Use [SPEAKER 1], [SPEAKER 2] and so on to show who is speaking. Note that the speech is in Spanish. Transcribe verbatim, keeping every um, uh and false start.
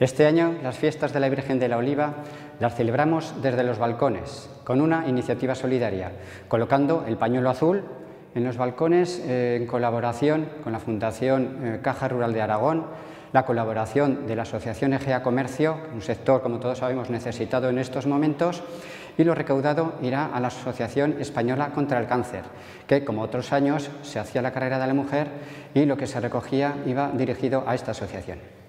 [SPEAKER 1] Este año las fiestas de la Virgen de la Oliva las celebramos desde los balcones, con una iniciativa solidaria, colocando el pañuelo azul en los balcones eh, en colaboración con la Fundación eh, Caja Rural de Aragón, la colaboración de la Asociación Egea Comercio, un sector, como todos sabemos, necesitado en estos momentos, y lo recaudado irá a la Asociación Española contra el Cáncer, que, como otros años, se hacía la carrera de la mujer y lo que se recogía iba dirigido a esta asociación.